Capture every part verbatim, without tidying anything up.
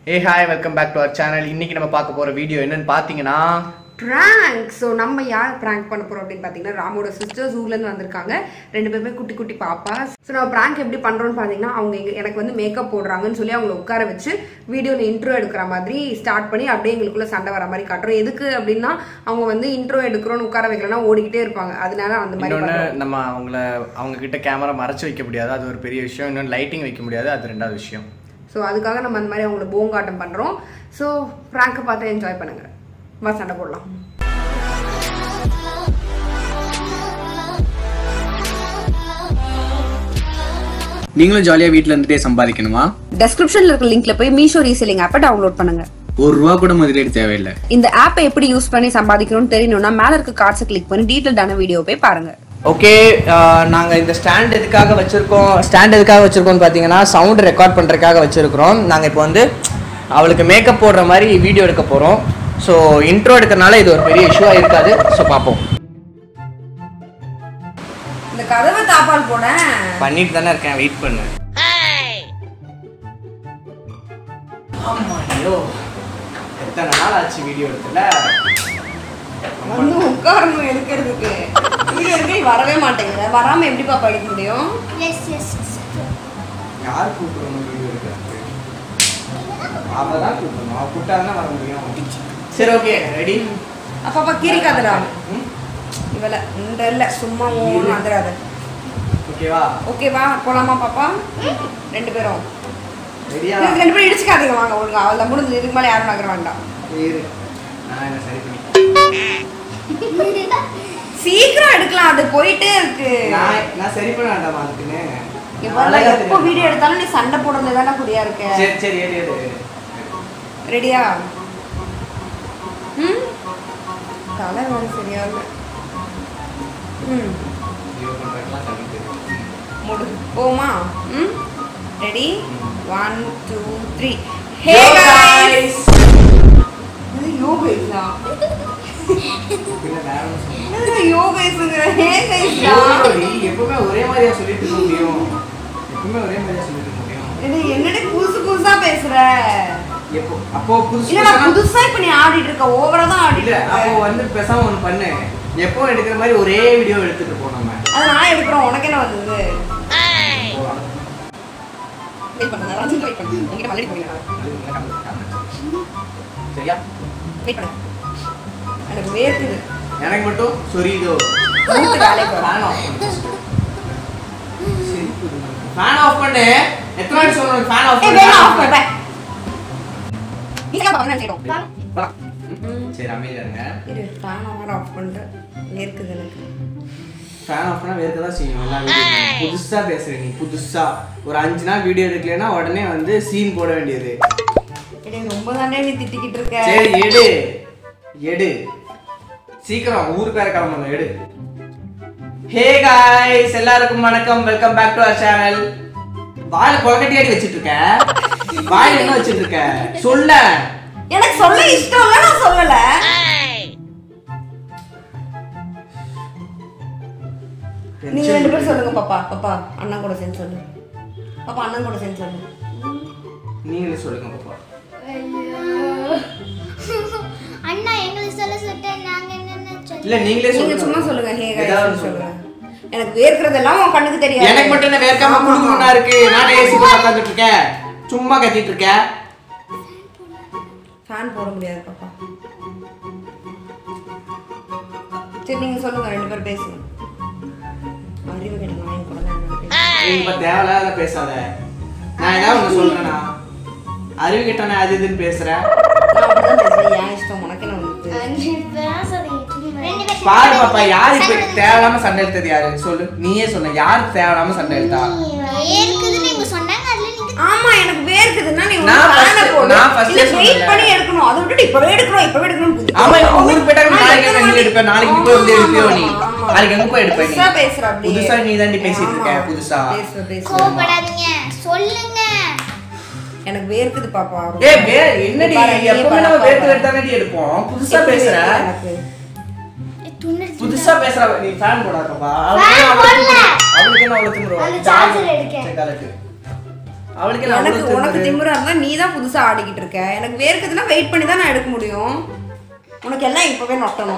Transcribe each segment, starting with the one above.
Hey hi, welcome back to our channel. இன்னைக்கு நம்ம பார்க்க போற வீடியோ என்னன்னு பாத்தீங்கன்னா prank. So நம்ம யார் prank பண்ண போறோம் அப்படினு பாத்தீங்கன்னா ராமோட சிஸ்டர்ஸ் ஊர்ல இருந்து வந்திருக்காங்க. ரெண்டு பேருமே குட்டி குட்டி பாப்பா. சோ நம்ம prank எப்படி பண்றோம்னு பாத்தீங்கன்னா அவங்க எனக்கு வந்து மேக்கப் போடுறாங்கன்னு சொல்லி அவங்கள உட்கார வச்சு வீடியோல இன்ட்ரோ எடுக்கிற மாதிரி ஸ்டார்ட் பண்ணி அப்படியே எங்களுக்குள்ள சண்டை வர மாதிரி காட்டுறோம். எதுக்கு அப்படின்னா அவங்க வந்து இன்ட்ரோ எடுக்கிறோம்னு உட்கார வைக்கலன்னா ஓடிக்கிட்டே இருப்பாங்க. அதனால அந்த மாதிரி இன்னொன்னு நம்ம அவங்கள அவங்க கிட்ட கேமரா மறைச்சு வைக்க முடியாது, அது ஒரு பெரிய விஷயம். இன்னொன்னு லைட்டிங் வைக்க முடியாது, அது ரெண்டாவது விஷயம். ஸோ அதுக்காக நம்ம அந்த மாதிரி அவங்கள போங்காட்டம் பண்ணுறோம். ஸோ ப்ராங்கை பார்த்து என்ஜாய் பண்ணுங்க. வா சண்டை போடலாம். நீங்களும் ஜாலியா வீட்ல இருந்துட்டே சம்பாதிக்கணுமா? டெஸ்கிரிப்ஷன்ல இருக்க லிங்க்ல போய் மீஷோ ரீசெல்லிங் ஆப்பை டவுன்லோட் பண்ணுங்க. ஒரு ரூபா கூட முதலீடு தேவையில்லை. இந்த ஆப்பை எப்படி யூஸ் பண்ணி சம்பாதிக்கணும்னு தெரியணும்னா மேல இருக்க கார்ட்ஸை கிளிக் பண்ணி டீடைல்டான வீடியோ போய் பாருங்க. ஓகே, நாங்கள் இந்த ஸ்டாண்ட் எதுக்காக வச்சுருக்கோம் ஸ்டாண்ட் எதுக்காக வச்சுருக்கோம்னு பார்த்தீங்கன்னா சவுண்ட் ரெக்கார்ட் பண்ணுறதுக்காக வச்சுருக்கிறோம். நாங்கள் இப்போ வந்து அவளுக்கு மேக்கப் போடுற மாதிரி வீடியோ எடுக்க போகிறோம். ஸோ இன்ட்ரோ எடுக்கிறனால இது ஒரு பெரிய இஷ்யூவாக இருக்காது. ஸோ பார்ப்போம். இந்த கதவை தாப்பால் போட பண்ணிட்டு தானே இருக்கேன், வெயிட் பண்ணு. ஆமாம், ஐயோ எத்தனை நாள் ஆச்சு வீடியோ எடுத்துல. வந்து உட்காரணும் எடுக்கிறதுக்கு. வீடியோ எடுக்க வரவே மாட்டேங்குது. வராம எப்படி பாப்பா எடுக்க முடியும்? எஸ் எஸ் யார் கூப்பிடணும் வீடியோ எடுக்கிறதுக்கு? அவள் தான் கூப்பிடணும். அவள் கூப்பிட்டாதான் வர முடியும். சரி, ஓகே, ரெடி. அப்பப்பா கீரிக்காதடா இவள. இந்த இல்லை சும்மா ஓன்னு வந்துடாத. ஓகேவா? ஓகேவா போலாமா பாப்பா? ரெண்டு பேரும் ரெடியா? ரெண்டு பேரும் இடிச்சுக்காதீங்க. வாங்க ஒழுங்கா. அவள் முடிஞ்சது. இதுக்கு மேலே யாரும் நகர வேண்டாம். இரு, நான் என்ன சரி பண்ணி சீக்கிரம் எடுக்கலாம், அது போயிட்டே இருக்கு. நான் நான் சரி பண்ண வேண்டாமா அதுக்குன்னு? எப்போ வீடியோ எடுத்தாலும் நீ சண்டை போடுறது தானே குறியா இருக்க. சரி சரி ஏறு ஏறு. ரெடியா? ம் தலை வேறு சரியா இல்லை. ம் முடு போமா. ம் ready? One two three. Hey guys, இது யோகைஸா? பின்ன வேற என்ன யோகைஸ்ங்கற? ஹே गाइस எப்பவுமே ஒரே மாதிரியா சொல்லிட்டு இருக்க முடியும்? எப்பவுமே ஒரே மாதிரியா சொல்லிட்டு இருக்க முடியும்? இது என்னடி புதுசு புதுசா பேசுற? எப்போ அப்போ புதுசு இல்ல புதுசா இப்ப நீ ஆடிட்டு இருக்க. ஓவரா தான் ஆடிட்டு இல்ல. இருக்க. அப்போ வந்து பேசாம ஒன்னு பண்ணு. எப்போ எடுக்கிற மாதிரி ஒரே வீடியோ எடுத்துட்டு போ. நம்ம அது நான் எடுக்கிறோம். உனக்கு என்ன வந்தது? வெயிட் பண்ணுங்க. ராஜி வெயிட் பண்ணுங்க. உங்ககிட்ட மல்லடி போறீங்க. சரியா? வெயிட் பண்ணுங்க. எனக்கு வேர்க்குது. எனக்கு மட்டும் சொரியுதோ? மூட்டு வேலை போறேன். ஃபேன் ஆஃப் பண்ணு. சரி, ஃபேன் ஆஃப் பண்ணு. எத்தனை வாட்டி சொல்றேன் ஃபேன் ஆஃப் ஏய் பண்ணு? வேணா ஆஃப் பண்ணு. நீங்க பாருங்க நினைக்கிறோம். போலாம். சரி, அமைதியா இருங்க. இரு ஃபேன் ஆஃப் ஆஃப் பண்ணிட்டு வேர்க்குது எனக்கு. ஃபேன் ஆஃப் பண்ணா வேர்க்க தான் செய்யும். எல்லா வீடியோ புதுசா பேசுற நீ. புதுசா ஒரு அஞ்சு நாள் வீடியோ எடுக்கலைன்னா உடனே வந்து சீன் போட வேண்டியது. இடி ரொம்ப தானே நீ திட்டிக்கிட்டு இருக்க. சரி எடு எடு சீக்கிரம், ஊருக்கு வேற கிளம்பணும். எடு. ஹே காய்ஸ், எல்லாருக்கும் வணக்கம். Welcome back to our channel. வாயில கொலக்கட்டி அடி வச்சிட்டு இருக்க. வாயில என்ன வச்சிட்டு இருக்க? சொல்ல. எனக்கு சொல்ல இஷ்டம் இல்ல, நான் சொல்லல. நீங்க ரெண்டு பேரும் சொல்லுங்க பாப்பா. பாப்பா அண்ணா கூட சேர்ந்து சொல்லு. பாப்பா அண்ணன் கூட சேர்ந்து சொல்லு. நீங்களே சொல்லுங்க பாப்பா. அண்ணா எங்களுக்கு சொல்ல சொல்லிட்டு நாங்க என்னென்ன சொல்ல. இல்ல நீங்களே நீங்க சொல்லுங்க. சும்மா சொல்லுங்க. ஹே ஏதாவது गाइस சொல்லுங்க. சொல்லுங்க. எனக்கு வேர்க்கிறதெல்லாம் உன் கண்ணுக்கு தெரியாது. எனக்கு மட்டும் என்ன வேர்க்காம குடுகுடுனா இருக்கு? நானே ஏசி போட்டு உட்கார்ந்துட்டு இருக்கேன். சும்மா கத்திட்டு இருக்க. ஃபேன் போட முடியாது பாப்பா. சரி நீங்க சொல்லுங்க. ரெண்டு பேரும் பேசுங்க. அறிவு கேட்ட நாயின் கூட தான் நீ இப்ப தேவையில்லாத பேசாத. நான் ஏதாவது ஒண்ணு சொல்றேனா? அறிவு கிட்டனே அது இதுன்னு பேசுறேன். நான் அப்படிதான் பேசுறேன். ஏன் இஷ்டம் உனக்கு என்ன வந்து? பாரு பாப்பா, யார் இப்ப தேவையில்லாம சண்டை எடுத்தது யாரு சொல்லு? நீயே சொன்ன. யார் தேவையில்லாம சண்டை எடுத்தா? ஏற்குது நீங்க சொன்னாங்க. அதுல நீங்க ஆமா எனக்கு வேர்க்குதுன்னா நீ நான் ஒரு ஃபேனை first- போடு. நான் first இல்ல ஏ வெயிட் சொன்னேன்ல. பண்ணி எடுக்கணும். அதை விட்டுட்டு இப்பவே எடுக்கணும் இப்பவே எடுக்கணும். ஆமா, இப்ப ஊருக்கு போயிட்டா நாளைக்கு என்ன நீ எடுப்ப? நாளைக்கு நீ போய் வந்து எடுப்பியோ நீ? நாளைக்கு எங்க போய் எடுப்ப நீ? புதுசா பேசுற அப்படி. புதுசா நீ தாண்டி பேசிட்டு இருக்க. புதுசா பேசுற பேசுற. கோபப்படாதீங்க. சொல்லுங்க. எனக்கு வேர்க்குது பாப்பா. ஏய் வே என்னடி எப்பவுமே நம்ம வேர்த்து வேர்த்து தானடி எடுப்போம். புதுசா பேசுற. புதுசா பேசுற. நீ ஃபேன் போடாதப்பா. அவளுக்கு அவளுக்கு என்ன அவளுக்கு அந்த சார்ஜர் எடுக்க. கலக்கு. அவளுக்கு எனக்கு உனக்கு திமிரா இருந்தா நீ தான் புதுசா ஆடிக்கிட்டு இருக்க. எனக்கு வேர்க்குதுன்னா வெயிட் பண்ணி தான் நான் எடுக்க முடியும். உனக்கு எல்லாம் இப்பவே நொட்டணும்.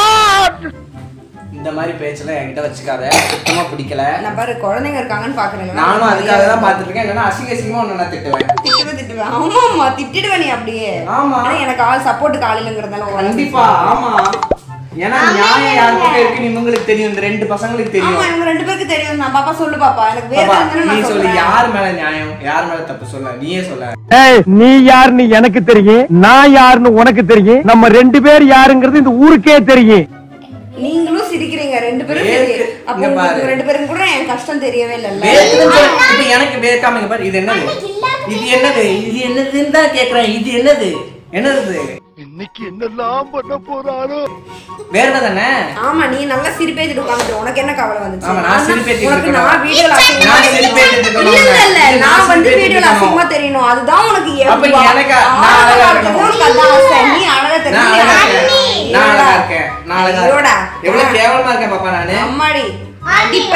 இந்த மாதிரி பேச்செல்லாம் என்கிட்ட வச்சுக்காத, சுத்தமா பிடிக்கல. நான் பாரு குழந்தைங்க இருக்காங்கன்னு பாக்குறேன். நானும் அதுக்காக தான் பாத்துட்டு இருக்கேன். இல்லைன்னா அசிங்க அசிங்கமா ஒன்னு நான் திட்டுவேன். திட்டுவேன் திட்டுவேன். ஆமா ஆமா திட்டிடுவேன் நீ அப்படியே. ஆமா எனக்கு ஆள் சப்போர்ட்டுக்கு ஆள் இல்லைங்கிறதால கண்டிப்பா. ஆமா ஏன்னா நியாயம் யார் பக்கம் இருக்குன்னு இவங்களுக்கு தெரியும், இந்த ரெண்டு பசங்களுக்கு தெரியும். ஆமா இவங்க ரெண்டு பேருக்கு தெரியும். நான் பாப்பா சொல்லு பாப்பா, எனக்கு வேற நீ சொல்லு, யார் மேல நியாயம் யார் மேல தப்பு சொல்ல, நீயே சொல்ல. ஏய் நீ யாருன்னு எனக்கு தெரியும், நான் யாருன்னு உனக்கு தெரியும், நம்ம ரெண்டு பேர் யாருங்கிறது இந்த ஊருக்கே தெரியும். நீங்களும் சிரிக்கிறீங்க ரெண்டு பேரும். அப்ப உங்களுக்கு ரெண்டு பேரும் கூட என் கஷ்டம் தெரியவே இல்லல்ல. இப்ப எனக்கு வேர்க்காமங்க பாரு. இது என்னது இது என்னது இது என்னதுன்னு தான் கேக்குறேன். இது என்னது என்னது இன்னைக்கு என்னெல்லாம் பண்ண போறாரோ. வேற தானே? ஆமா நீ நல்லா சிரிப்பேத்திட்டு உட்கார்ந்துட்டு உனக்கு என்ன கவலை வந்துச்சு? ஆமா நான் சிரிப்பேத்திட்டு உனக்கு நான் வீடியோல நான் சிரிப்பேத்திட்டு இருக்கேன். இல்ல இல்ல நான் வந்து வீடியோல அசிங்கமா தெரியணும், அதுதான் உனக்கு அப்ப எனக்கு நான் அழகா இருக்கணும். நீ அழகா தெரியணும். நான் அழகா இருக்கேன். நான் அழகா இருக்கேன். எவ்வளவு கேவலமா இருக்கேன் பாப்பா நானு. அம்மாடி அடிப்ப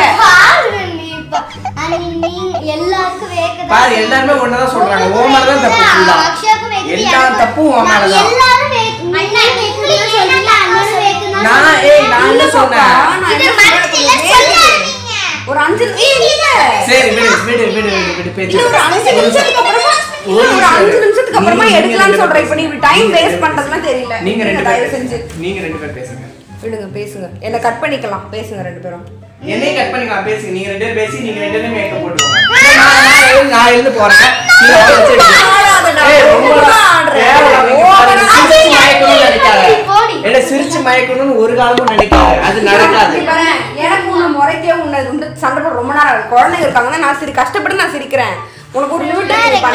எல்லாருக்கும் வேக்குதா பாரு, எல்லாரும் ஒண்ணாதான் சொல்றாங்க. ஓமர் தான் தப்பு. ஃபுல்லா எல்லா தப்பும் ஓமர் தான். எல்லாரும் வேக்கு அண்ணா வேக்குதுன்னு சொல்றீங்க, அண்ணனும் வேக்குதுன்னு நான் ஏய் நான் என்ன சொன்னேன்? இது மறந்துட்டீங்க சொல்லாதீங்க. ஒரு அஞ்சு இல்ல சரி விடு விடு விடு விடு பேச்சு. ஒரு அஞ்சு நிமிஷத்துக்கு அப்புறமா ஒரு அஞ்சு நிமிஷத்துக்கு அப்புறமா எடுக்கலாம்னு சொல்றேன். இப்ப நீ டைம் வேஸ்ட் பண்றதுலாம் தெரியல. நீங்க ரெண்டு தயவு பேரும் செஞ்சு நீங்க ரெண்டு பேரும் பேசுங்க. விடுங்க பேசுங்க. என்ன கட் பண்ணிக்கலாம், பேசுங்க ரெண்டு பேரும். என்னைய கட் பண்ணிக்கலாம், பேசுங்க. நீங்க ரெண்டு பேரும் பேசி நீங்க ரெண்டு பேரும் மேக்கப் போட்டுவாங்க. நான் நான் எழுந்து நான் எழுந்து போறேன். நீ அவளை வச்சிடு. ஏய் ரொம்ப கேவலமா சிரிச்சு மயக்கணும்னு நினைக்காத. என்ன சிரிச்சு மயக்கணும்னு ஒரு காலமும் நினைக்காத. அது நடக்காது. எனக்கு உன்னை முறைக்கே உன்னை வந்து சண்டை போட ரொம்ப நேரம் ஆகுது. குழந்தைங்க இருக்காங்கன்னா நான் சரி கஷ்டப்பட்டு நான் சிரிக்கிறேன். உனக்கு ஒரு லிமிட்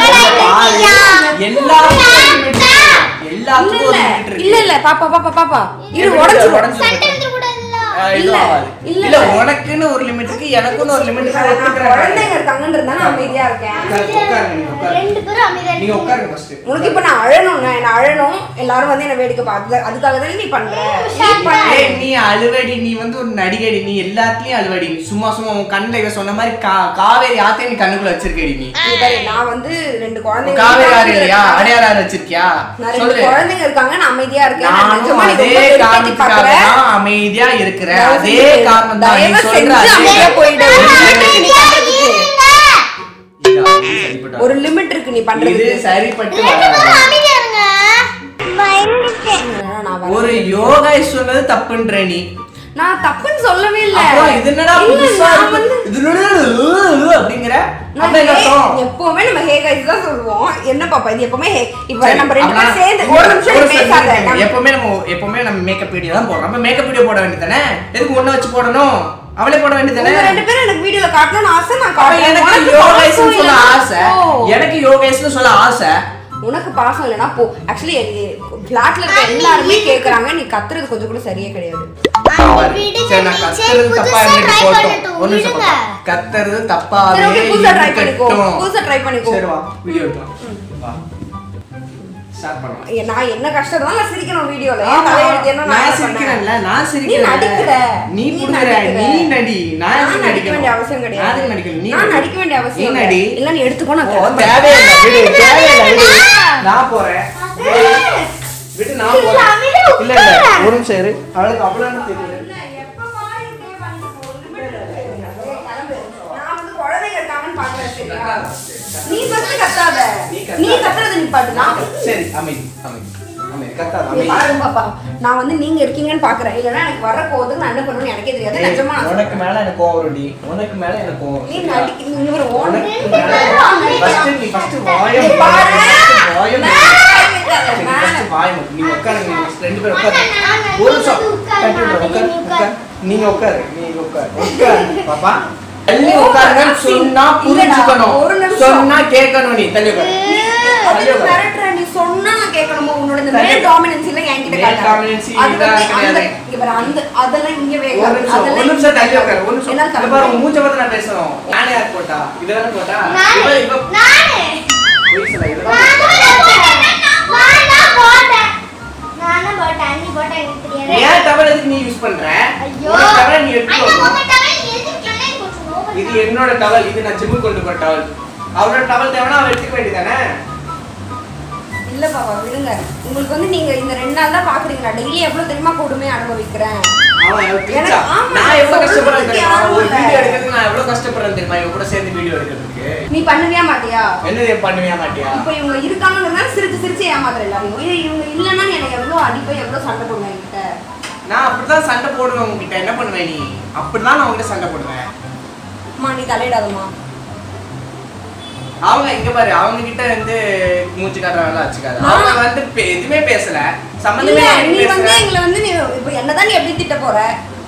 இல்ல இல்ல பாப்பா பாப்பா பாப்பா இரு உடைஞ்சு இல்ல இல்ல உனக்குன்னு ஒரு லிமிட் இருக்கு, எனக்குன்னு ஒரு லிமிட் இருக்கு. ஒத்துக்கறேன். குழந்தைங்க இருக்காங்கன்றதால நான் அமைதியா இருக்கேன். ரெண்டு பேரும் அமைதியா நீங்க உட்காருங்க ஃபர்ஸ்ட். உனக்கு இப்ப நான் அழணும், நான் என்ன அழணும், எல்லாரும் வந்து என்ன வேடிக்கை பார்த்து அதுக்காக தானே நீ பண்ற. ஏய் நீ அழுவடி, நீ வந்து ஒரு நடிகடி, நீ எல்லாத்துலயும் அழுவடி. நீ சும்மா சும்மா உன் கண்ணுல இவ சொன்ன மாதிரி காவேரி ஆத்தே நீ கண்ணுக்குள்ள வச்சிருக்கடி. நீ நான் வந்து ரெண்டு குழந்தைங்க காவேரி ஆறு இல்லையா, அடையாள ஆறு வச்சிருக்கியா? சொல்லு. குழந்தைங்க இருக்காங்க, நான் அமைதியா இருக்கேன். நான் அதே காரணத்துக்காக தான் அமைதியா இருக்கிறேன். அதே காரணம் தான் நீ சொல்ற. அமைதியா போயிடு. ஒரு லிமிட் இருக்கு நீ பண்றது. இது சரிப்பட்டு அமைதியா இருங்க. பயந்துட்டேன். ஒரு யோகா சொன்னது தப்புன்ற நீ. நான் தப்புன்னு சொல்லவே இல்ல. அப்போ இது என்னடா புதுசா இருக்கு? இது என்னடா அப்படிங்கற? அப்ப என்ன அர்த்தம்? எப்பவுமே நம்ம ஹே கைஸ் தான் சொல்லுவோம். என்ன பாப்பா இது எப்பவுமே ஹே. இப்போ நம்ம ரெண்டு பேரும் சேர்ந்து ஒரு நிமிஷம் பேசாத. எப்பவுமே நம்ம எப்பவுமே நம்ம மேக்கப் வீடியோ தான் போடுறோம். நம்ம மேக்கப் வீடியோ போட வேண்டியதானே? எதுக்கு ஒண்ணு வச்சு போடணும்? அவளே போட வேண்டியதானே? ரெண்டு பேரும் எனக்கு வீடியோல காட்டணும்னு ஆசை. நான் காட்டுறேன். எனக்கு யோகாஸ்னு சொல்ல ஆசை. எனக்கு யோகாஸ்னு சொல்ல ஆசை. உனக்கு பாசம் இல்லனா போ. एक्चुअली ஃபிளாட்ல இருக்க எல்லாரும் கேக்குறாங்க, நீ கத்துறது கொஞ்சம் கூட சரியே கிடையாது. சரி நான் கத்துறது தப்பா இருந்துட்டு போறோம். ஒண்ணு சொல்லுங்க. கத்துறது தப்பாவே புதுசா ட்ரை பண்ணிக்கோ. புதுசா ட்ரை பண்ணிக்கோ. சரி வா வீடியோ எடுக்கலாம். வா ஸ்டார்ட் பண்ணலாம். நான் என்ன கஷ்டமா நான் சிரிக்கணும் வீடியோல. ஏன் தலை எடுத்து என்ன நான் சிரிக்கிறேன்ல, நான் சிரிக்கிறேன். நீ நடிக்கிற. நீ புடுங்கற. நீ நடி. நான் நடிக்க வேண்டிய அவசியம் கிடையாது. நான் நடிக்கணும். நீ நான் நடிக்க வேண்டிய அவசியம் இல்ல. நடி. இல்ல நீ எடுத்துக்கோ. நான் தேவையில்லை. விடு. தேவையில்லை. விடு. நான் போறேன். விடு நான் போறேன். இல்ல இல்ல ஒரு நிமிஷம் இரு. அவளுக்கு அவ்வளவு தெரியல. எப்ப பாரு இப்படியே பண்ணிட்டு நான் வந்து குழந்தைங்க இருக்காங்கன்னு பாக்குறேன். சரியா? நீ ஃபர்ஸ்ட் கத்தாத. நீ கத்துறது நிப்பாட்டுனா. சரி அமைதி அமைதி அமைதி கத்தாத அமைதி. பாருங்க பாப்பா, நான் வந்து நீங்க இருக்கீங்கன்னு பாக்குறேன். இல்லனா எனக்கு வர கோவத்துக்கு நான் என்ன பண்ணுவேன்னு எனக்கே தெரியாது. நிஜமா உனக்கு மேல எனக்கு கோவம் வருடி. உனக்கு மேல எனக்கு கோவம். நீ நடிக்க நீ ஒரு ஓன் ஃபர்ஸ்ட் நீ ஃபர்ஸ்ட் வாயை பாரு. வாயை ஃபர்ஸ்ட் வாயை நீ உட்காருங்க. நீ ரெண்டு பேரும் உட்காருங்க. ஒரு நிமிஷம் கண்டினியூ உட்காரு. உட்கார். நீங்க உட்காரு. நீங்க உட்காரு. உட்காரு பாப்பா. தள்ளி உட்காருங்கன்னு சொன்னா புரிஞ்சுக்கணும். சொன்னா கேட்கணும். நீ தள்ளி உட்காரு. தள்ளி உட்காரு. நீ சொன்னா நான் கேட்கணுமா? உன்னோட இந்த மேல் டாமினன்ஸ் இல்ல என்கிட்ட காட்ட. டாமினன்ஸ் இல்ல கிடையாது. இங்க பாரு அந்த அதெல்லாம் இங்க வேக. ஒரு நிமிஷம் ஒரு நிமிஷம் தள்ளி உட்காரு. ஒரு நிமிஷம். இங்க பாரு உன் மூஞ்ச பார்த்து நான் பேசணும். நானே யார் போட்டா? இதெல்லாம் போட்டா? இவ இவ நானே. போய் சொல்ல இதெல்லாம். நானா போட்டேன். நானா போட்டேன். நீ போட்டா எனக்கு தெரியாது. ஏன் டவல் எதுக்கு நீ யூஸ் பண்ற? ஐயோ. ஒரு டவல் நீ எடுத்து ஐயோ வா. உங்க டவல் எதுக்கு சொன்னே கொஞ்சம் நோவு. இது என்னோட டவல். இது நான் ஜிம்முக்கு கொண்டு போற டவல். அவரோட டவல் தேவைன்னா அவ எடுத்துக்க வேண்டியதானே? இல்ல பாப்பா விடுங்க. உங்களுக்கு வந்து நீங்க இந்த ரெண்டு நாள் தான் பாக்குறீங்களா? டெய்லி எவ்வளவு தெரியுமா கொடுமை அனுபவிக்கிறேன். அவன் எனக்கு- ஆமா, நான் எவ்வளவு கஷ்டப்படுறேன் சொல்றதுக்கு தெரியுமா? யாரும் ஒரு இல்ல. வீடியோ எடுக்கிறதுக்கு நான் எவ்வளவு கஷ்டப்படுறேன் தெரியுமா? இவங்க கூட சேர்ந்து வீடியோ எடுக்கிறதுக்கு. நீ பண்ணுவியா மாட்டியா? என்ன பண்ணுவியா மாட்டியா? இப்போ இவங்க இருக்காங்கன்னு சிரிச்சு சிரிச்சு ஏமாத்துற எல்லாரையும். இது இவங்க இல்லைன்னா எனக்கு எவ்வளவு அடிப்பை எவ்வளவு சண்டை போடுவேன் என்கிட்ட. நான் அப்படிதான் சண்டை போடுவேன் உங்ககிட்ட. என்ன பண்ணுவேன் நீ? அப்படிதான் நான் உங்ககிட்ட சண்டை போடுவேன். அம்மா நீ தலையிடாதம்மா. அவங்க இங்க பாரு, அவங்க கிட்ட வந்து மூச்சு காட்டுறாங்க வச்சுக்காது. அவங்க வந்து பே- எதுவுமே பேசல, சம்பந்தமே இல்ல இல்லாம நீ வந்து பேசல. எங்களை வந்து நீ இப்போ என்னதான் நீ எப்படி திட்ட போற?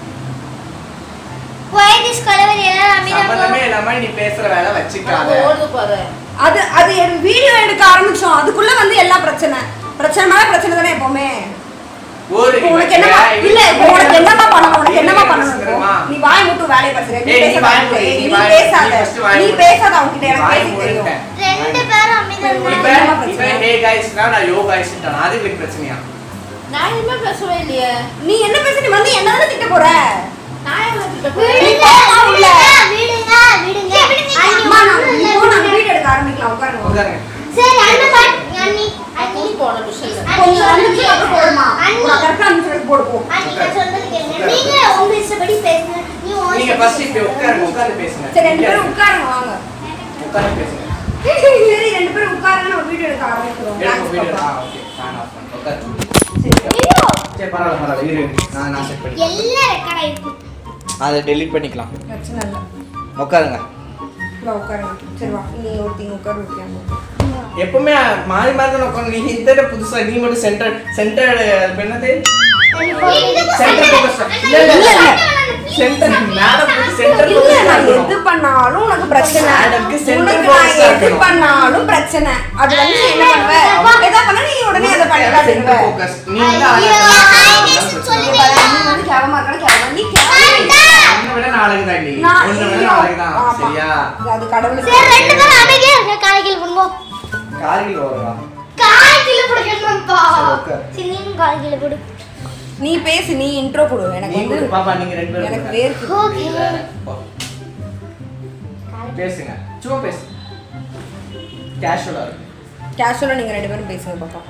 போயிட்டு கலவரி எல்லாம் அமைதியா சம்பந்தமே இல்லாம நீ பேசுற வேலை வச்சுக்காத. அது அது வீடியோ எடுக்க ஆரம்பிச்சோம், அதுக்குள்ள வந்து எல்லா பிரச்சனை பிரச்சனை மேல பிரச்சனை தானே எப்பவுமே. ஒரு இப்போ உனக்கு என்னமா இல்ல இப்போ உனக்கு என்னமா பண்ணணும்? உனக்கு என்னமா பண்ணணும்? நீ வாய் மூட்டு வேலைய பேசுற. நீ ஏய், நீ பேசாத. வாய் மூடு, ஏய், நீ நீ வாய் பேசாத. மூடு, first வாய் நீ மூடு. பேசாத அவங்க கிட்ட. எனக்கு வாய் பேச தெரியும். மூடுட்டேன். ரெண்டு பேரும் அமைதியா இப்ப இருந்தாங்க. இப்ப ஹே गाइसனா நான் யோ गाइसன்றான். அது எனக்கு பிரச்சனையா? நான் என்ன பேசவே இல்லையே. நீ என்ன பேச? நீ வந்து என்னதான திட்ட போற? நான் என்ன திட்ட விடுங்க பாப்பா உள்ள. விடுங்க விடுங்க அம்மா நான் இப்போ நான் வீடியோ எடுக்க ஆரம்பிக்கலாம். உட்காருங்க. உட்காருங்க. சரி அண்ணா பாட் அண்ணி அண்ணி போன விஷயம் கொஞ்சம் அஞ்சு நிமிஷம் அப்புறம் போடுமா? நான் கரெக்டா அஞ்சு நிமிஷம் போடு போ. அண்ணி நான் சொல்றது கேளுங்க. நீங்க உங்க இஷ்டப்படி பேசுங்க. நீ உன் நீங்க ஃபர்ஸ்ட் இப்ப உட்காருங்க, உட்கார்ந்து பேசுங்க. சரி ரெண்டு பேரும் உட்காருங்க வாங்க. உட்கார்ந்து பேசுங்க. சரி ரெண்டு பேரும் உட்காருங்க, நம்ம வீடியோ எடுக்க ஆரம்பிக்கிறோம். எடுங்க வீடியோ. பாப்பா. ஆ ஓகே. ஃபேன் ஆஃப் பண்ணு. உட்காரு. சரி ஐயோ சரி பரவாயில்ல பரவாயில்ல. இரு நான் நான் செட் பண்ணி. எல்லாம் ரெக்கார்ட் ஆயிருக்கு. அதை டெலீட் பண்ணிக்கலாம். பிரச்சனை இல்ல. உட்காருங்க. வா உட்காருங்க. சரி வா நீ ஒருத்தங்க உட்காரு வைக்காம. எப்பவுமே மாறி மாறி தான் உட்காந்து. நீ இந்த புதுசா நீ மட்டும் சென்டர் சென்டர் என்னது சென்டர் ஃபோக்கஸ் இல்ல இல்ல சென்டர் மேடம் சென்டர் இல்ல ஃபோக்கஸ் நான் எது பண்ணாலும் உனக்கு பிரச்சனை. மேடம்க்கு center உனக்கு focus நான் எது இருக்கணும். பண்ணாலும் பிரச்சனை. அது வந்து என்ன பண்ணுவ? எதா பண்ணா நீ உடனே அதை பண்ணி சென்டர் காட்டுவ. ஃபோக்கஸ் நீ வந்து ஐயோ, அழகா சொல்லுங்க. நீ வந்து கேவலமா இருக்கணும், கேவலமா நீ கேவலமா. உன்னை விட நான் அழகுதான் நீ. நான் உன்னை விட ஐயோ, நான் அழகுதான். ஆமா. சரியா? அது கடவுளுக்கு சரி ரெண்டு பேரும் அமைதியா இருங்க. காலையில் பண்ணுவோம். காரில் ஓடுறா. காலையில் போடுங்கப்பா. சரி, உட்காரு. சரி நீங்க காலையில் போடு. நீ பேசு, நீ இன்ட்ரோ கொடு. எனக்கு நீ வந்து கூட பாப்பா நீங்க ரெண்டு பேரும் எனக்கு கூட. வேர்க்கு. ஓகே. போ. பேசுங்க. சும்மா பேசு. கேஷுவலா இருக்கு. கேஷுவலா நீங்க ரெண்டு பேரும் பேசுங்க பாப்பா.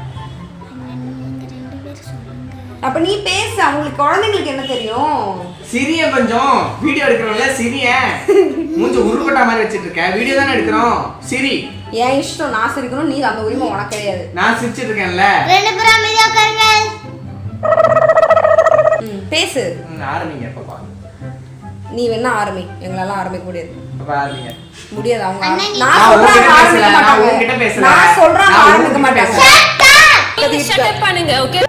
அப்ப நீ பேசு. அவங்களுக்கு குழந்தைங்களுக்கு என்ன தெரியும்? சிரிய கொஞ்சம் வீடியோ எடுக்கிறோம்ல சிரிய மூஞ்ச உருப்பட்டா மாதிரி வச்சிட்டு இருக்கேன். வீடியோ தானே எடுக்கிறோம். சிரி. என் இஷ்டம். நான் சிரிக்கணும், நீ அந்த உரிமை உனக்கு கிடையாது. நான் சிரிச்சிட்டு இருக்கேன்ல. ரெண்டு பேரும் அமைதியா உட்காருங்க. ம், பேசு. ம், ஆரம்பிங்க பாப்பா. நீ வேணா ஆரம்பி. எங்களால ஆரம்பிக்க முடியாது. பாப்பா ஆரம்பிங்க. முடியாது. அவங்க அண்ணா, ஆர- நீ- நான் நான் சொல்றேன் உன்கிட்ட ஆரம்பிக்க பேசல, நான் மாட்டாங்க. உன்கிட்ட பேசல. நான் சொல்றேன் நான் ஆரம்பிக்க உன்கிட்ட மாட்டாங்க. பேசல. ஷட் அப் பண்ணுங்க. ஓகே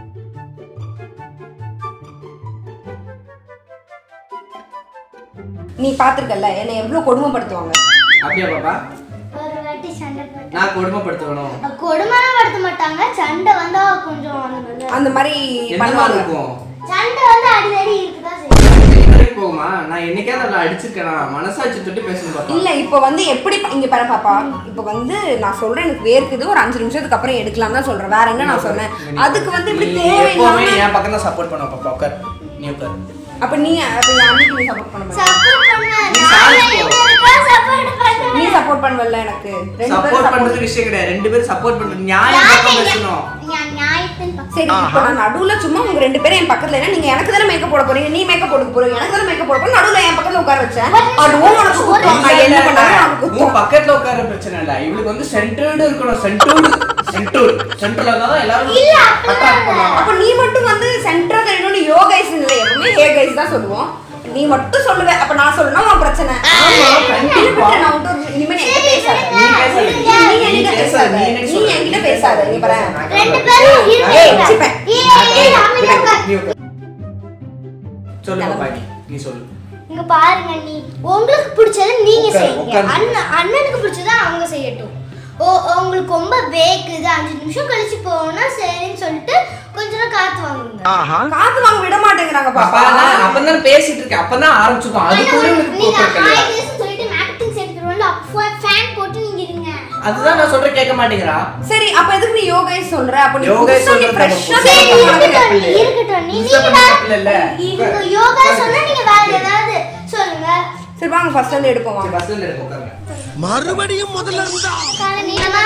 நீ பாத்துருக்கல என்னை எவ்வளவு கொடுமைப்படுத்துவாங்க. அப்படியா பாப்பா? ஒரு வாட்டி சண்டை போட்டு நான் கொடுமைப்படுத்தணும். கொடுமைலாம் படுத்த மாட்டாங்க. சண்டை வந்தா கொஞ்சம் அந்த மாதிரி அந்த மாதிரி என்ன மாதிரி பண்ணுவாங்க. இருக்கும்? சண்டை வந்து அடிக்கடி இருக்குதான் செய்யும். இது வரைக்கும் போகுமா? நான் என்னைக்காவது அவளை அடிச்சிருக்கேனா? மனசாட்சி தொட்டு பேசணும் பாப்பா. இல்ல இப்ப வந்து எப்படி இங்க பாரு பாப்பா, இப்ப வந்து நான் சொல்றேன் எனக்கு வேர்க்குது, ஒரு அஞ்சு நிமிஷத்துக்கு அப்புறம் எடுக்கலாம் தான் சொல்றேன். வேற என்ன நான் சொன்னேன்? அதுக்கு வந்து இப்படி நீ எப்பவுமே தேவையில்லாம என் பக்கம் தான் சப்போர்ட் பண்ண பாப்பா. உட்கார். நீ உட்கார். அப்ப நீ அப்ப என் அம்மிக்கு நீ சப்போர்ட் பண்ண மாட்டே. சப்போர்ட் பண்ணுவேன். நீ நான் சாரி ரெண்டு போ. பேருக்கும் சப்போர்ட் பண்ணுவேன். நீ சப்போர்ட் பண்ணவல்ல எனக்கு. ரெண்டு சப்போர்ட் பேரும் பண்றது support. விஷயம் கிடையாது. ரெண்டு பேரும் சப்போர்ட் பண்றது நியாயம் பக்கம் பேசணும். நான் நியாயத்தின் பக்கம். சரி இப்போ நான் நடுவுல சும்மா உங்க ரெண்டு பேரும் என் பக்கத்துல என்ன, நீங்க எனக்கு தானே மேக்கப் போட போறீங்க, நீ மேக்கப் போட போறீங்க, எனக்கு தானே மேக்கப் போட போறீங்க. நடுவுல என் பக்கத்துல உட்கார வச்சேன். அதுவும் உனக்கு குத்தம். நான் என்ன பண்ணாலும் உனக்கு உன் குத்தம். பக்கத்துல உட்கார பிரச்சனை இல்ல. இவளுக்கு வந்து சென்டர்டு இருக்கணும். சென்டர்டு சென்டர் சென்டர்ல இருந்தா தான் எல்லாரும் அட்டாக் பண்ணுவாங்க. அப்ப நீ மட்டும் வந்து சென்டரா தெரியணும்னு யோ கைஸ் இல்ல, எப்பவுமே ஹே கைஸ் தான் சொல்லுவோம். நீ மட்டும் சொல்லுவ. அப்ப நான் சொல்லணும் உன் பிரச்சனை. ஆமா, கண்டிப்பா. நான் விட்டு ஒரு- இனிமே நீ என்கிட்ட பேசாத. நீ பேசாத. நீ நீ என்கிட்ட பேசாத. பேசாத. நீ நீ என்கிட்ட பேசாத. இங்க பாரு. ரெண்டு பேரும் ஏய், இருங்க. சிப்பேன். ஏய், ஏய், அமைதியா உட்கார். நீ உட்கார். சொல்லு பாப்பா நீ. நீ சொல்லு. இங்க பாருங்க, நீ உங்களுக்கு பிடிச்சதை நீங்க உட்காரு, செய்யுங்க. உட்காரு. அண்ணன் அண்ணனுக்கு பிடிச்சதை அவங்க செய்யட்டும். ஓ உங்களுக்கு ரொம்ப வேக்குது, அஞ்சு நிமிஷம் கழிச்சு போனா சரின்னு சொல்லிட்டு கொஞ்ச நேரம் காத்து வாங்குங்க. காத்து வாங்க விட மாட்டேங்கிறாங்க பாப்பா பாப்பா. நான் அப்பதான் பேசிட்டு இருக்கேன். அப்பதான் ஆரம்பிச்சிருக்கோம். அதுக்குள்ள எனக்கு நீங்க கோபம் ஹாய் கிடையாது. கேஸ் சொல்லிட்டு மேக்கப்பிங் சேர்த்துருவோம்ல, அப்போ ஃபேன் போட்டு நீங்க இருங்க. அதுதான் நான் சொல்றேன் கேட்க மாட்டேங்கிறா. சரி அப்ப எதுக்கு நீ யோ கைஸ் சொல்ற? அப்ப நீ யோ guys புதுசா நீ சொல்றது ஃப்ரெஷ்ஷா தப்பு. சரி, பேச இருக்கட்டும், தப்பு இல்ல. இருக்கட்டும். நீ புதுசா நீங்க பண்ண வேற- தப்பு இல்ல. இவங்க யோகா சொன்னா நீங்க வேற ஏதாவது சொல்லுங்க. சரி வாங்க ஃபர்ஸ்ட் வந்து எடுப்போம் வாங்க. ஃபர்ஸ்ட் வந்து எடுப்போம் உட்காருங்க. மறுபடியும் முதல்ல இருந்தா காலை நீளமா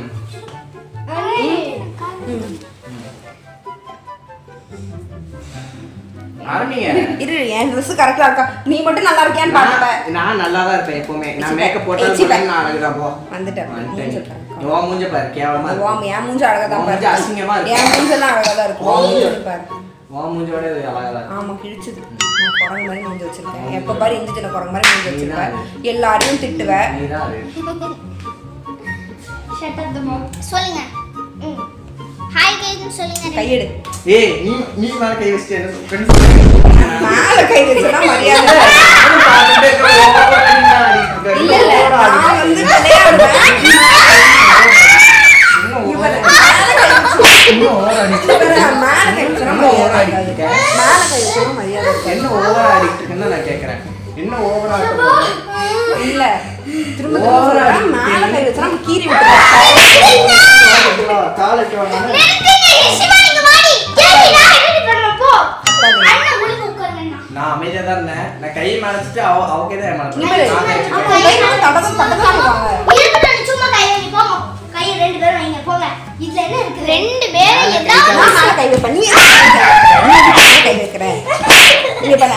ஆரம்பிங்க. இரு என் Dress கரெக்ட்டா இருக்கா? நீ மட்டும் நல்லா இருக்கியான்னு பாக்கல. நான் நல்லா தான் இருப்பேன் எப்பவுமே. நான் மேக்கப் போட்டாலும் நான் அழகா போ. வந்துட்டேன். ஓ மூஞ்ச பாரு கேவலமா இருக்கு. ஓ என் மூஞ்சி அழகா தான் பாரு. மூஞ்சி அசிங்கமா இருக்கு. என் மூஞ்சி எல்லாம் அழகா தான் இருக்கு. ஓ மூஞ்சி பாரு. ஓ மூஞ்சோட அழகா தான். ஆமா கிழிச்சது. நான் குரங்கு மாதிரி மூஞ்சி வச்சிருக்கேன். எப்ப பாரு இந்த சின்ன குரங்கு மாதிரி மூஞ்சி வச்சிருக்கேன். எல்லாரையும் திட்டுவேன். நீதான் அது. Shut up the mouth. சொல்லுங்க. ம். ஹாய் கைஸ் சொல்லுங்க. கையெடு. ஏய் நீ நீ மேல கை வச்சிட்டு என்ன ஃப்ரெண்ட்ஸ் மேல கை வச்சா மரியாதை. பாத்துட்டே இருக்க ஓவரா நீ இல்ல இல்ல நான் வந்து விளையாடுறேன். இன்னும் ஓவரா இன்னும் ஓவரா மேல கை வச்சா மரியாதை. மேல கை வச்சா மரியாதை. என்ன ஓவரா அடிக்குதுன்னு நான் கேக்குறேன். என்ன ஓவரா இருக்கு? இல்ல திரும்ப ஓவரா மேல கை வச்சா நம்ம கீறி விட்டுறோம். காலட்டு வாங்க. நான் அமைதியா தான் இருந்தேன். நான் கை மறைச்சிட்டு அவ அவக்கே தான் ஆமா ஏமாத்தேன். கை வந்து தடதம் தடதம் பண்ணுவாங்க. சும்மா கை வைங்க போங்க. கை ரெண்டு பேரும் வைங்க போங்க. இதுல என்ன இருக்கு? ரெண்டு பேரும் ஏதாவது நான் மேல கை வைப்பேன். நீ கை வைக்கிற. இங்க பாரு.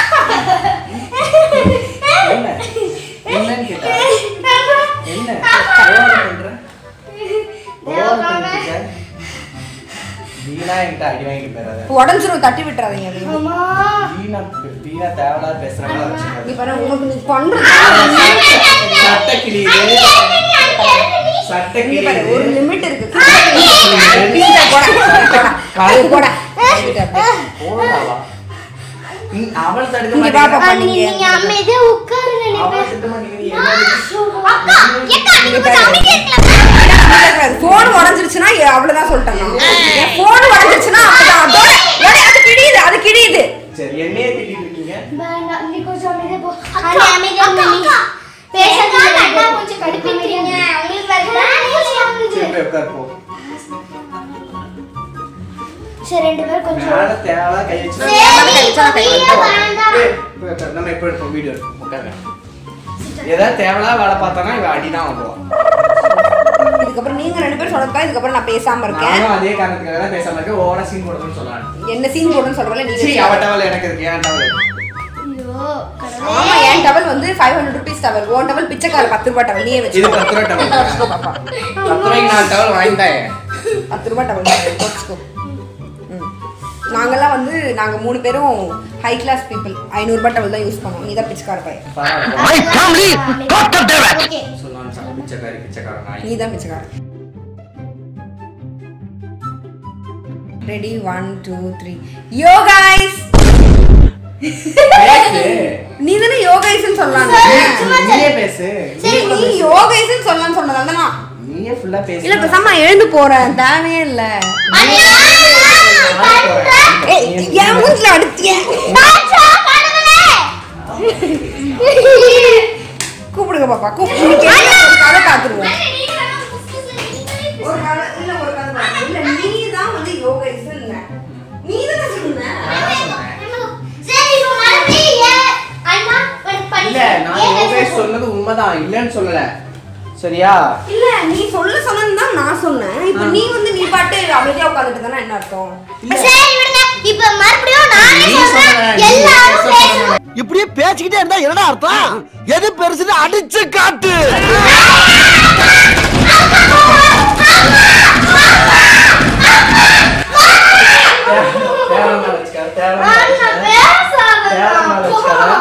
என்ன என்னன்னு கேட்டா என்ன ஓவரா பண்ற? ஓவரா பண்ற? வீணா என்கிட்ட அடி வாங்கி போறாத. உடஞ்சிரும் தட்டி விட்டுறாதீங்க அது. அம்மா வீணா வீணா தேவலா பேசுறவங்கள நீ வச்சுக்காத. பாரு உனக்கு நீ பண்றது சட்ட கிளியே சட்ட நீ பாரு கிளியே ஒரு லிமிட் இருக்கு. வீட்டை போடா போடா காலை போடா. போடாவா நீ அவள் தடுக்க நீங்க பாப்பா மாட்டீங்க. பண்ணீங்க. நீங்க அமைதியா உட்காருங்க. நீ அவள் திட்ட மாட்டீங்க. அக்கா ஏக்கா நீங்க கொஞ்சம் அமைதியா இருக்கலாம். போன் உடைஞ்சிருச்சுனா அவ்வளவுதான் சொல்லிட்டேன் நான். என் போன் உடைஞ்சிருச்சுனா அப்பதான் அதோட ஓடி அது கிழியுது அது கிழியுது. சரி என்னையே திட்டிட்டு இருக்கீங்க. வேண்டாம் நீ கொஞ்சம் அமைதியா போ. அக்கா அமைதியா இருங்க. பேசாதீங்க. அண்ணா கொஞ்சம் கடுப்பிக்கிறீங்க. உங்களுக்கு வேற சரி போய் உட்கார் போ. சரி ரெண்டு பேரும் கொஞ்சம் மேல தேவலா கை வச்சு சரி வீடியோ வேண்டாம். ஏய், போய் உட்காரு. நம்ம எப்போ எடுப்போம் வீடியோ எடுப்போம். உட்காருங்க. ஏதாவது தேவலா வேலை பார்த்தானா இவ அடிதான் வாங்குவான். இதுக்கப்புறம் நீங்க ரெண்டு பேரும் சொல்றதா இதுக்கப்புறம் நான் பேசாம இருக்கேன். நானும் அதே காரணத்துக்காக தான் பேசாம இருக்கேன். ஓவரா சீன் போடணும்னு சொல்லலாம். என்ன சீன் போடுன்னு சொல்றல நீ. சீ அவ டவல் எனக்கு இருக்கு. ஏன் டவல்? ஐயோ ஆமா என் டவல் வந்து five hundred rupees towel. Own towel பிச்சைக்கார பத்து ரூபாய் டவல் நீயே இது வெச்சுக்கோ. பத்து ரூபாய் டவல். வெச்சுக்கோ பாப்பா. பத்து ரூபாய்க்கு நான் டவல் வாங்கிட்டேன். பத்து ரூபாய் டவல் வெச்சுக்கோ. ம். நாங்கெல்லாம் வந்து நாங்க மூணு பேரும் ஹை கிளாஸ் பீப்பிள். ஐநூறு ரூபாய் டவல் தான் யூஸ் பண்ணுவோம். நீ தான் பிச்சைக்கார பையன். My family total devil. Okay சொல்லுவான் சார் பிச்சைக்காரி பிச்சைக்கார நாய். நீ தான் பிச்சைக்கார. Ready one two three yo guys. பேசு. நீ தான யோ गाइஸ்னு சொல்லலாம். நீயே பேசு. சரி நீ யோ गाइஸ்னு சொல்லலாம் சொன்னதால நான். நீயே ஃபுல்லா பேசு. இல்ல பேசாம எழுந்து போறேன். தேவையே இல்ல. ஏய் ஏன் மூஞ்சில அடிச்சிய? கூப்பிடுங்க பாப்பா கூப்பிடுங்க. ஒரு கதை பாத்துருவோம். ஒரு கதை இல்ல ஒரு கதை பாத்துருவோம். இல்ல நீ தான் வந்து யோ गाइஸ்னு நீ தான சொன்ன. சரி இப்போ மறுபடியும் அண்ணா பண்ணி இல்ல நான் யோகா சொன்னது உண்மைதான் இல்லன்னு சொல்லல. சரியா? இல்ல நீ சொல்ல சொன்னதுதான் நான் சொன்னேன். இப்போ நீ வந்து நீ பாட்டு அமைதியா உட்கார்ந்துட்டு தான என்ன அர்த்தம்? சரி விடுங்க. இப்போ மறுபடியும் நானே நீ சொல்றேன். சொல்ற, நீ எல்லாரும் பேச பேசணும். இப்படியே பேசிக்கிட்டே இருந்தா என்னடா அர்த்தம்? எது பெருசுன்னு அடிச்சு காட்டு. தேவலமா வச்சுக்காத. தேவலமா அண்ணா வச்சுக்காத. பேசாத. தேவலமா வச்சுக்காத.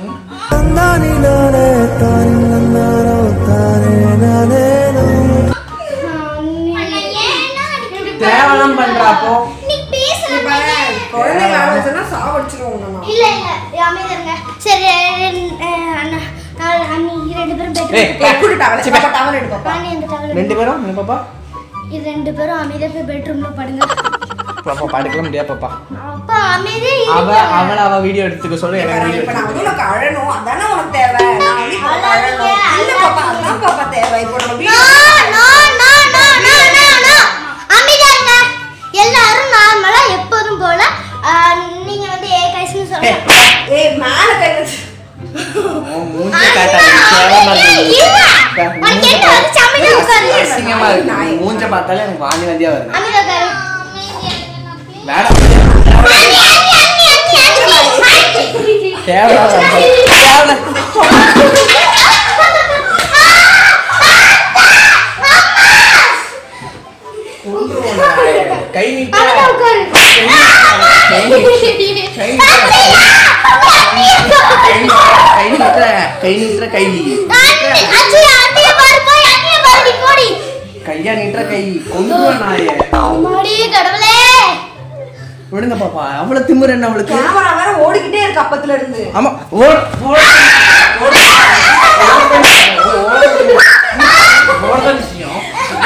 அண்ணா ஏன்னா தேவலம் பண்றாப்போ நீ பேசுற குழந்தைங்க ஆலோசனை சாவடிச்சிருவோம் நம்ம. இல்ல இல்ல அமைதியா இருங்க. சரி அஹ், அண்ணா நான் அண்ணி ரெண்டு பேரும் ஏய், பெட்ரூம் ஏய், குடு டவல். பாப்பா டவல் எடு பாப்பா. அண்ணி அந்த டவல் ரெண்டு பேரும் என்ன பாப்பா? இது ரெண்டு பேரும் அமைதியா போய் பெட்ரூம்ல படுங்க. பாப்பா படுக்கலாம் முடியாது பாப்பா. அப்பா அமைதியா அவ இருங்க. அவள அவ வீடியோ எடுத்துக்க சொல்லு. எனக்கு வீடியோ இப்ப நான் எடுத்துக்க வந்து உனக்கு அழணும். அதானே உனக்கு தேவை. நான் வந்து இப்ப உனக்கு அழணும். இல்ல பாப்பா அதான் பாப்பா தேவை. இப்போ நம்ம no video no no no no no no அமைதியா இருங்க. எல்லாரும் நார்மலா எப்போதும் போல அஹ், நீங்க வந்து ஏ கைஸ்னு சொல்லுங்க. ஏய் மேல கை வச்சு மூஞ்ச காட்டாதீங்க கேவலமா இருக்கு உனக்கு என்ன வந்து சமைக்க உட்காரு அசிங்கமா இருக்கு மூஞ்ச பார்த்தாலே எனக்கு வாந்தி வந்தியா வருது அங்க உட்காரு மேடம் அண்ணி அண்ணி அண்ணி அண்ணி கேவலமா கேவலம் கை நீட்ட அங்க உட்காரு கை நீட்ட கை நீட்ட கை அச்சி அண்ணிய பாரு போய் அண்ணிய பாரு போடி கையா நீட்ட கை கொண்டு வா நாயே அம்மாடி கடவுளே விடுங்க பாப்பா அவ்வளவு திமிரு என்ன அவளுக்கு கேமரா வேற ஓடிக்கிட்டே இருக்கு அப்பத்துல இருந்து. ஆமா ஓட ஓட ஓட ஓட விஷயம்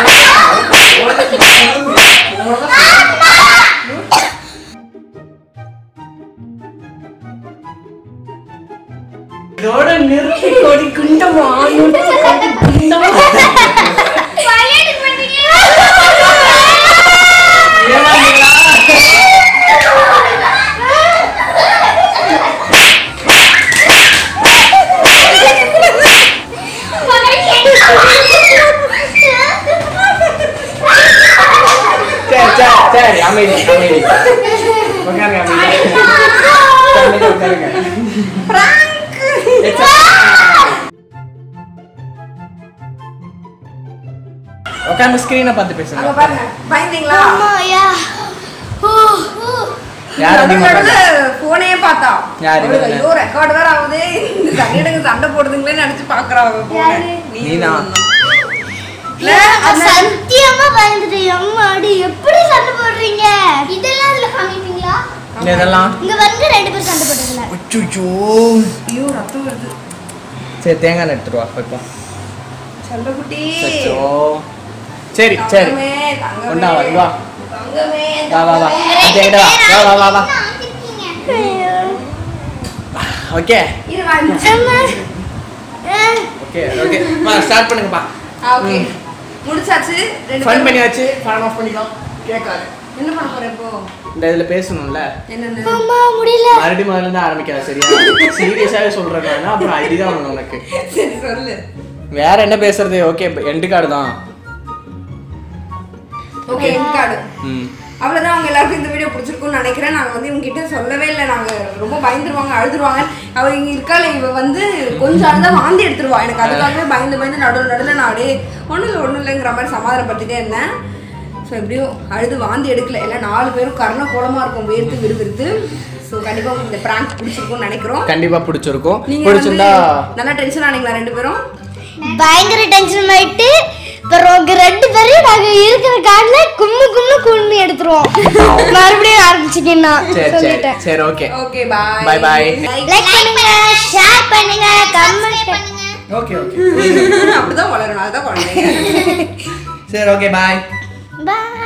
இதோட நிறுத்தி கொடி குண்டமா குண்டமா பையன் பண்ணீங்க ஏமாந்தீங்களா சரி சரி சரி அமைதி அமைதி உட்காருங்க அமைதி உட்காருங்க உட்காருங்க உட்காந்து ஸ்கிரீனை பார்த்து அங்க பேசுங்க பாருங்க பயந்தீங்களா? அம்மாயா ஓ யார் அதிகமா நடுவுல போனே பார்த்தா யாரு அவளுக்கு இதுல? ஐயோ ரெக்கார்ட் வேற ஆகுது இந்த தண்ணிடுங்க சண்டை போடுதுங்களே நினைச்சு பாக்குறாங்க யாரு? நீனா இல்ல அது சத்தியமா பயந்துட்டு அம்மாடி எப்படி சண்டை போடுறீங்க இதெல்லாம் அதுல காமிப்பீங்களா இந்த இதெல்லாம் இங்க வந்து ரெண்டு பேரும் சண்டை போடுறீங்களா அச்சோ ஐயோ ரத்தம் வருது சரி தேங்காய் எடுத்துட்டு வா இப்போ செல்லக்குட்டி அச்சோ சரி சரி தங்கமே, தங்கமே, ஒண்ணா வா, இங்க வா. தங்கமே, வா வா வா தங்கமே. இந்த கிட்ட வா வா வா வா ஓகே இரு, வா, இரு. ஓகே ஓகே வா ஸ்டார்ட் பண்ணுங்கப்பா ஆ, ஓகே முடிச்சாச்சு ரெண்டு ஃபன் பேரும். பண்ணியாச்சு ஃபன் ஆஃப் பண்ணிக்கலாம் கேட்காது என்ன பண்ண போற இப்போ இந்த இதுல பேசணும்ல என்னன்னு அம்மா முடியல மறுபடியும் முதல்ல இருந்து ஆரம்பிக்காத சரியா சீரியஸாவே சொல்றேன் நான் அப்புறம் ஐடியா வேணும் உனக்கு சரி சொல்லு வேற என்ன பேசுறது ஓகே எண்டு கார்டு தான் ஓகே கார்டு ம் அவ்வளோதான் அவங்க எல்லாருக்கும் இந்த வீடியோ பிடிச்சிருக்கும்னு நினைக்கிறேன். நாங்கள் வந்து இவங்க கிட்ட சொல்லவே இல்லை, நாங்கள் ரொம்ப பயந்துருவாங்க அழுதுருவாங்க. அவள் இங்கே இருக்கால இவ வந்து கொஞ்சம் அழுதா வாந்தி எடுத்துருவா. எனக்கு அதுக்காகவே பயந்து பயந்து நடுவில் நடுவில் நான் அப்படியே ஒன்றும் இல்லை ஒன்றும் இல்லைங்கிற மாதிரி சமாதானப்படுத்திட்டே இருந்தேன். ஸோ எப்படியோ அழுது வாந்தி எடுக்கல. எல்லாம் நாலு பேரும் கர்ண கோலமாக இருக்கும், வேர்த்து விறுவிறுத்து. ஸோ கண்டிப்பாக உங்களுக்கு இந்த ப்ராங்க் பிடிச்சிருக்கும்னு நினைக்கிறோம். கண்டிப்பா பிடிச்சிருக்கும். நீங்கள் பிடிச்சிருந்தா நல்லா டென்ஷன் ஆனீங்களா ரெண்டு பேரும்? பயங்கர டென்ஷன் ஆயிட்டு அப்புறம் ரெண்டு பேரும் நாங்க இருக்கிற கார்ல கும்மு கும்மு கும்மி எடுத்துருவோம். மறுபடியும் ஆரம்பிச்சிட்டேன்னா சரி சரி சொல்லிட்டேன். சரி okay okay bye Bye bye. Like பண்ணுங்க, ஷேர் பண்ணுங்க, கமெண்ட் பண்ணுங்க. ஓகே ஓகே அப்படிதான் வளரணும், அதுதான் குழந்தைங்க. சரி ஓகே பாய் பாய்.